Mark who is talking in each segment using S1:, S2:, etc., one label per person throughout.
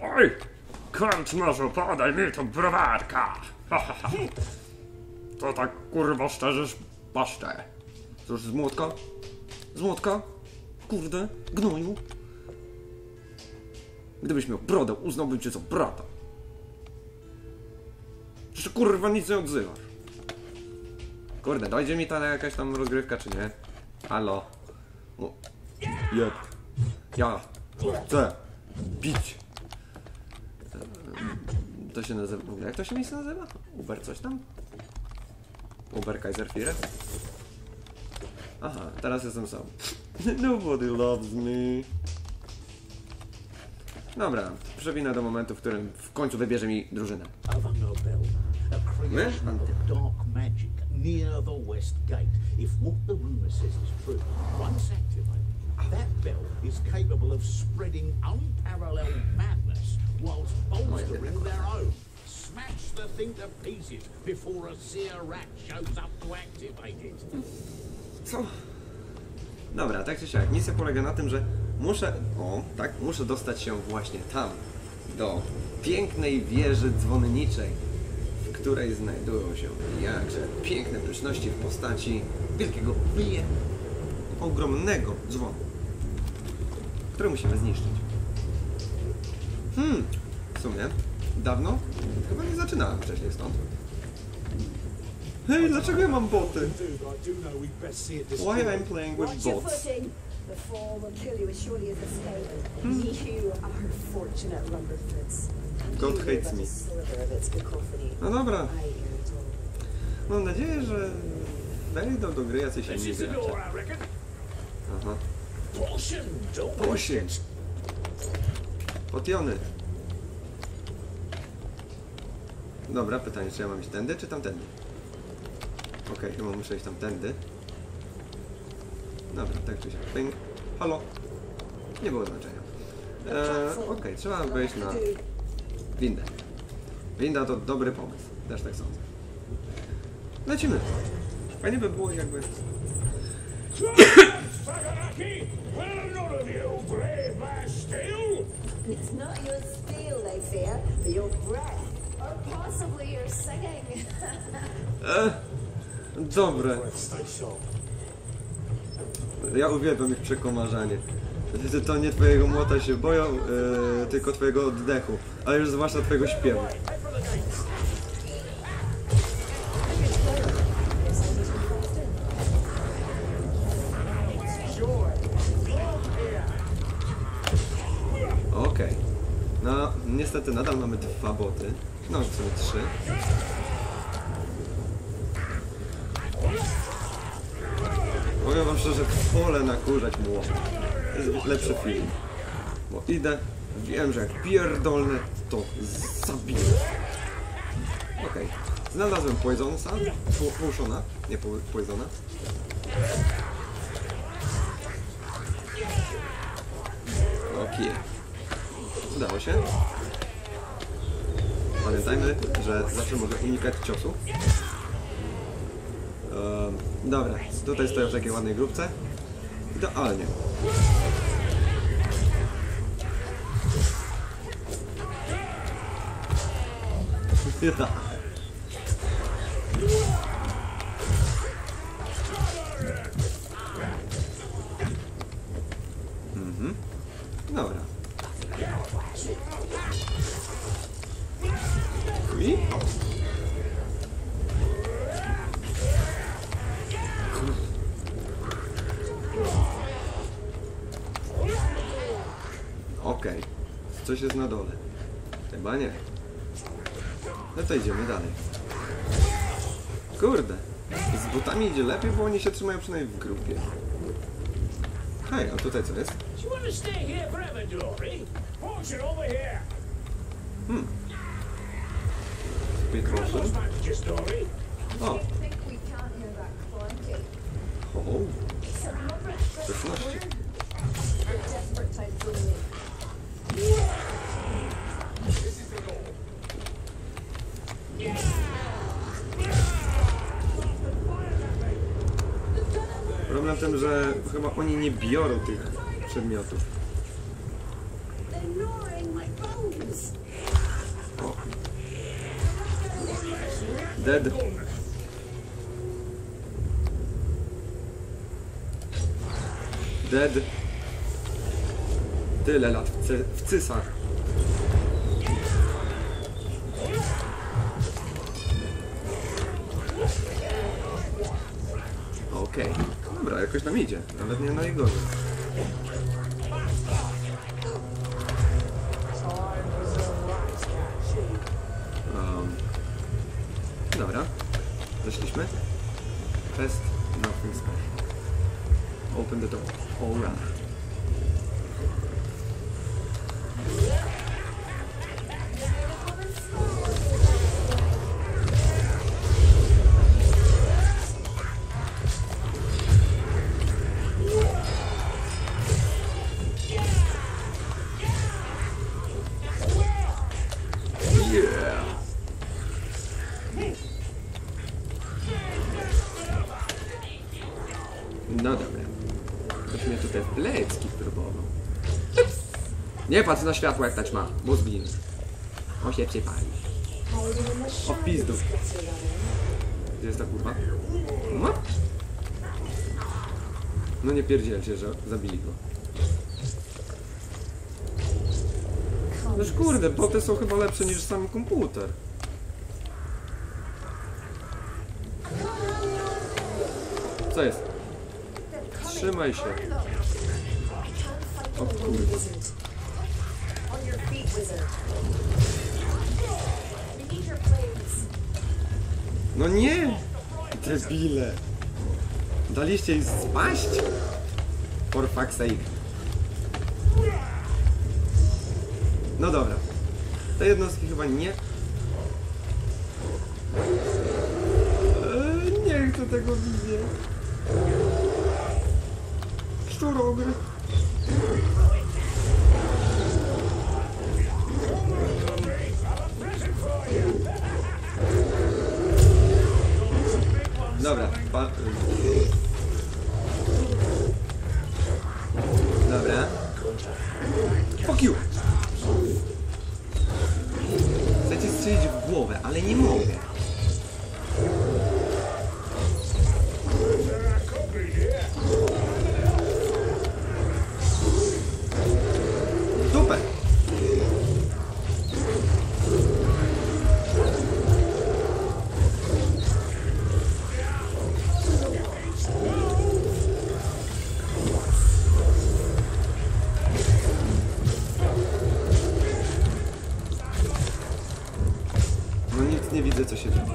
S1: Oj! Karczmarzu, podaj mi tą browarka! To tak kurwa szczerzysz paszczę. Cóż, z młotka? Z młotka? Kurde, gnoju. Gdybyś miał brodę, uznałbym cię za brata. Jeszcze kurwa nic nie odzywasz. Kurde, dojdzie mi ta jakaś tam rozgrywka, czy nie? Halo? Jeb. Ja chcę pić. To się nazywa... W ogóle jak to się miejsce nazywa? Uber coś tam? Uber Kaiserfire? Aha, teraz jestem sam. Nobody loves me. Dobra, przewinę do momentu, w którym w końcu wybierze mi drużynę. My? Near the west gate. If what the rumor says is true, once activated, that bell is capable of spreading unparalleled madness whilst bolstering their own. Smash the thing to pieces before a seer rat shows up to activate it. Co? Dobra, tak czy siak. Misja polega na tym, że muszę... O, tak? Muszę dostać się właśnie tam, do pięknej wieży dzwonniczej, w której znajdują się jakże piękne pyszności w postaci wielkiego, ogromnego dzwonu, który musimy zniszczyć. W sumie dawno chyba nie zaczynałem wcześniej stąd. Hej, dlaczego ja mam boty? Why I'm playing with bots?
S2: The fall will kill you as surely as the sky. You are fortunate, Lumberfoots.
S1: God hates me. No dobra. Mam nadzieję, że wejdą do gry jacyś inni gracze. Aha. Potion! Potiony. Dobra, pytanie, czy ja mam iść tędy, czy tamtędy? Okej, chyba muszę iść tamtędy. Dobra, tak czy siak. Ping. Halo? Nie było znaczenia. Okej, trzeba wejść na windę. Winda to dobry pomysł. Też tak sądzę. Lecimy. Fajnie by było jakby...
S2: It's not your steel they fear, but your breath. Or possibly your singing.
S1: Dobre. Ja uwielbiam ich przekomarzanie. To nie twojego młota się boją, tylko twojego oddechu. Ale już zwłaszcza twojego śpiewu. Okej. No, niestety nadal mamy 2 boty. No, w sumie 3. Powiem wam szczerze, wolę nakurzać młot. To jest lepszy film. Bo idę, wiem, że jak pierdolne, to zabiję. Okej. Znalazłem Poisonsa. Potiona. Nie Poisona. Okej. Udało się. Pamiętajmy, że zawsze mogę unikać ciosu. Dobra, tutaj stoję w takiej ładnej grupce. Idealnie. Dobra. I? Okej. Coś jest na dole. Chyba nie. No to idziemy dalej. Kurde. Z botami idzie lepiej, bo oni się trzymają przynajmniej w grupie. Hej, a tutaj co jest? Speed motion. O. O. Pyszności. Problem w tym, że chyba oni nie biorą tych przedmiotów.
S3: Dead. Dead. Tyle lat w cysach. Okej. Dobra, jakoś tam idzie. Nawet nie najgorzej. Dobra. Zeszliśmy. Test. Nothing special. Open the door. Alright. No dobra. Ktoś mnie tutaj w plecki próbował. Nie patrz na światło jak ta ćma, bo zginie. On się przypali. O pizdu. Gdzie jest ta kurwa? No? No nie pierdzielcie, że zabili go. Noż kurde, boty są chyba lepsze niż sam komputer. Co jest? Trzymaj się. O kurde. No nie! Debile! Daliście jej spaść? For fuck's sake. No dobra. Te jednostki chyba nie... nie chcę tego widzieć. Szczurogry. Dobra, dobra. Fuck you! Chcecie strzelić w głowę, ale nie mogę. Dupę! No nic nie widzę, co się dzieje.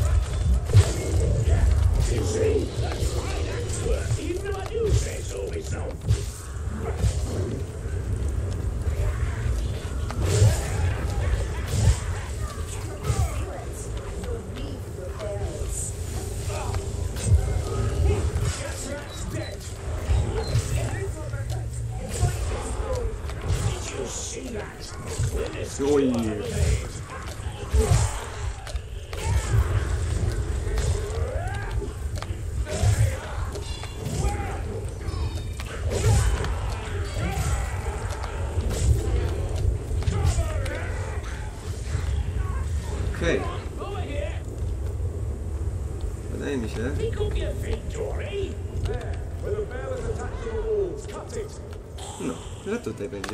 S3: Oj. Okej. Wydaje mi się. No, że tutaj będzie.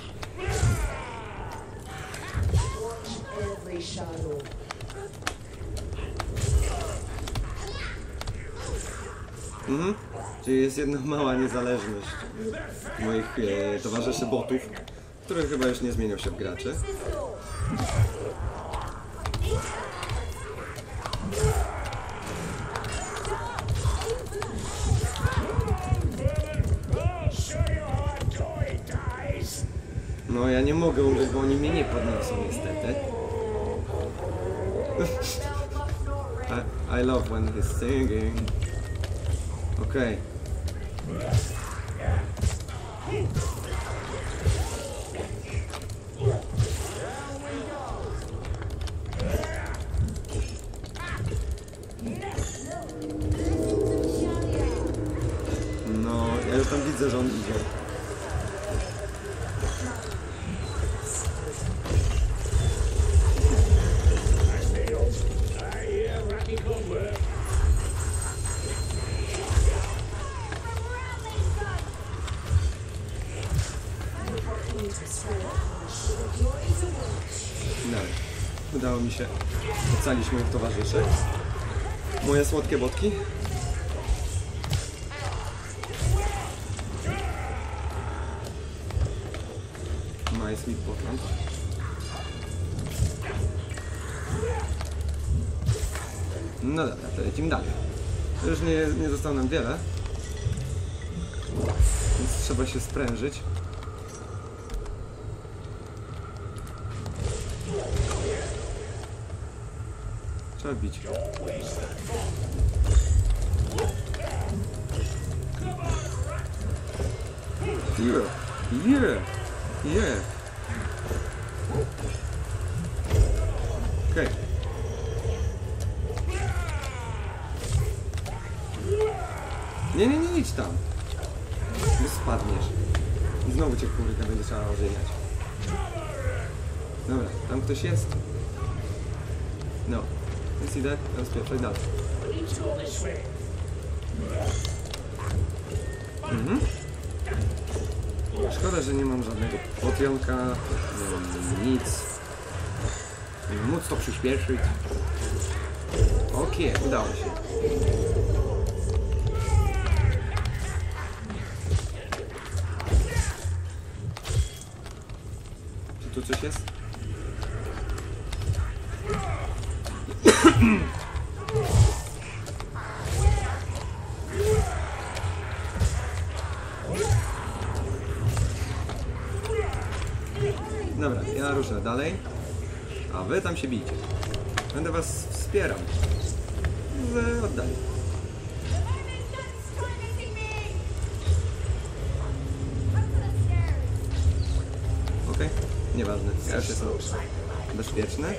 S3: Czyli jest jedna mała niezależność moich towarzyszy botów, które chyba już nie zmienią się w graczy. No ja nie mogę umrzeć, bo oni mnie nie podniosą niestety. I love when he's singing. Okej. No, ja już tam widzę, że on idzie. Dalej. Udało mi się ocalić moich towarzyszy. Moje słodkie botki. My sweet botland. No dobra, to lecimy dalej. Już nie zostało nam wiele. Więc trzeba się sprężyć. Trzeba bić. Yeah. Okej. Nie idź tam. Bo spadniesz. I znowu cię kurka będzie trzeba ożywiać. Dobra, tam ktoś jest. No. Więc idę, teraz pierwszej dalej. Szkoda, że nie mam żadnego potionka, nic. Móc to przyspieszyć. Okej, udało się. Czy tu coś jest? Dobra, ja ruszę dalej, a wy tam się bijcie. Będę was wspierał. Z oddali. Okej, nieważne, ja już jestem bezpieczny.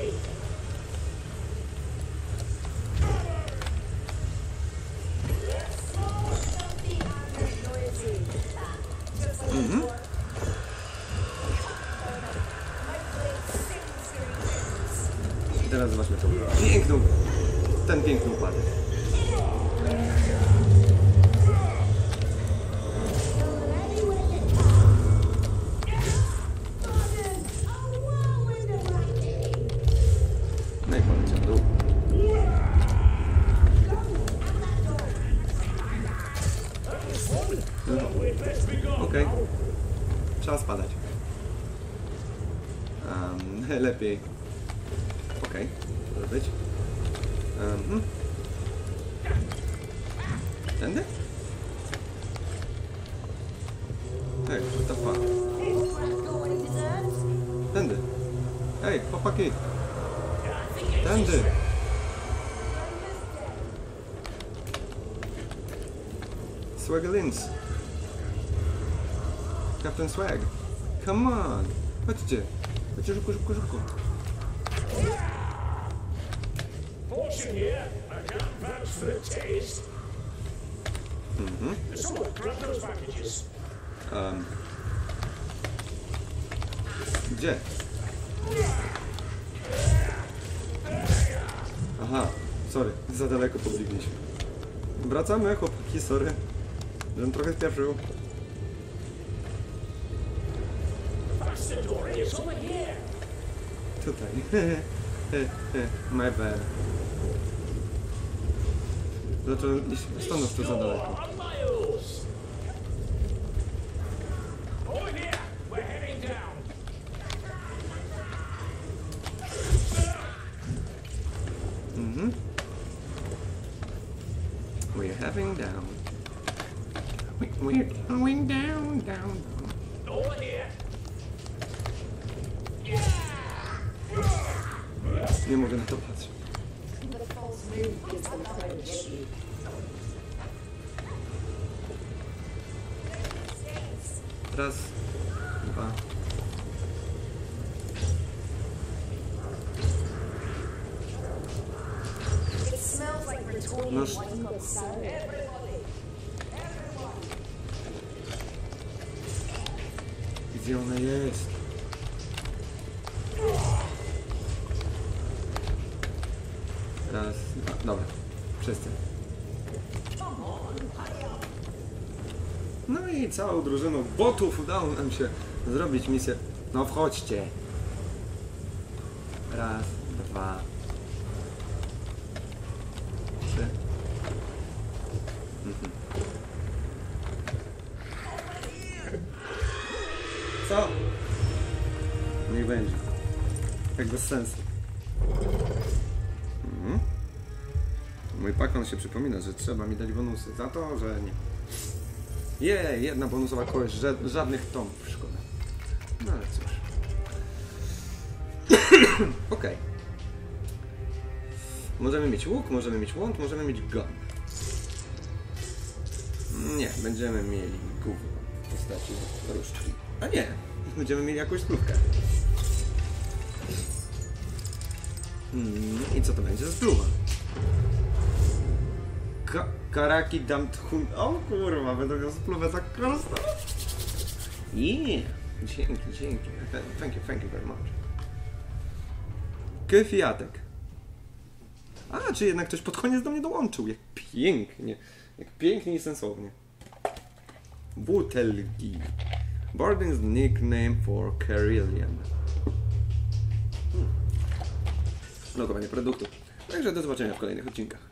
S3: I teraz zobaczmy tą ten piękny upadek. No i poleciał dół. Okej. Trzeba spadać. Lepiej. Okej, może być. Tędy? Hej, what the fuck? Tędy. Hej, chłopaki. Tędy. Swagalins. Captain Swag. Come on. Chodźcie. Chodźcie szybko, szybko, szybko.
S4: Portion here, I can't vouch for the taste. Someone grab those packages.
S3: Gdzie? Aha, sorry, za daleko pobiegliśmy. Wracamy, chłopaki, sorry. Żebym trochę spieszył. Tutaj. My bad. Dlaczego stanąć tu za daleko? We're having down. We're going down, down.
S4: Over here.
S3: Nie mogę na to patrzeć. Raz, dwa. No, gdzie ona jest? Raz, dwa. Dobra, wszyscy. No i całą drużyną botów udało nam się zrobić misję. No wchodźcie. Raz, dwa, trzy. Co? Niech będzie. Jak bez sensu. Mój pakon się przypomina, że trzeba mi dać bonusy za to, że nie. Jedna bonusowa kość, żadnych tomów, szkoda. No ale cóż. Okej. Możemy mieć łuk, możemy mieć łąk, możemy mieć gun. Nie, będziemy mieli gówno w postaci różdżki. A nie, będziemy mieli jakąś spluwkę. I co to będzie za spluwa? Karaki dam tchun... O kurwa, będę miał spluwę za prosto. Yeah. Dzięki. Thank you very much. Kwiatek. A, czy jednak ktoś pod koniec do mnie dołączył. Jak pięknie i sensownie. Butelki. Bardin's nickname for Carillion. Logowanie produktu. Także do zobaczenia w kolejnych odcinkach.